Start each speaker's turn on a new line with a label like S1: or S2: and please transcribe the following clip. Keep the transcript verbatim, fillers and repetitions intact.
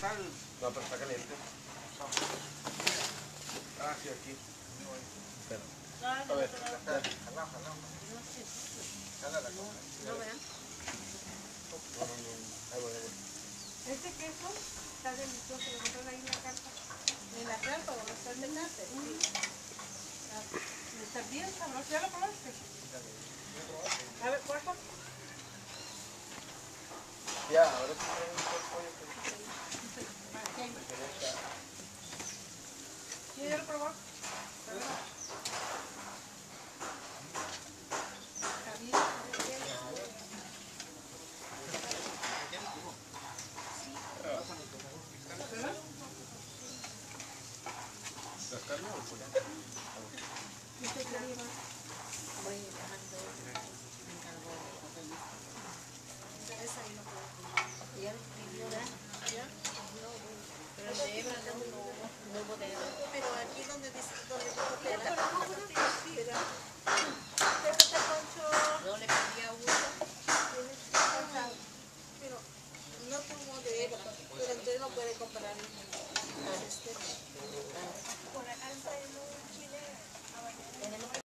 S1: sal.
S2: No, pero está caliente.
S1: Ah, sí, aquí.
S2: Espera.
S3: A
S2: A ver,
S1: Jalá, jalá, jalá. Jala la cosa.
S3: ¿No vean?
S2: No, no, no. Ahí voy, ahí voy.
S3: Este queso está delicioso, lo compré ahí en la carta. ¿En la carta o lo está en el arte? Sí. Está bien sabroso, ¿ya lo probaste? A ver, ¿cuál?
S2: Ya, ahora sí traen un pollo que...
S3: ¿Sí, ya lo probó?
S2: ¿Las carnes o el pollo?
S3: Voy dejando encargo de esa y no puedo comer. ¿Ya lo pidió, verdad? ¿Ya? No, pero el de Eva no, no, no hubo de Eva. Pero aquí donde dice, donde dijo que era. Sí, era. No le pedí a uno. Pero no tuvo de Eva, pero entonces no puede comprar. Este. Por acá está el chile.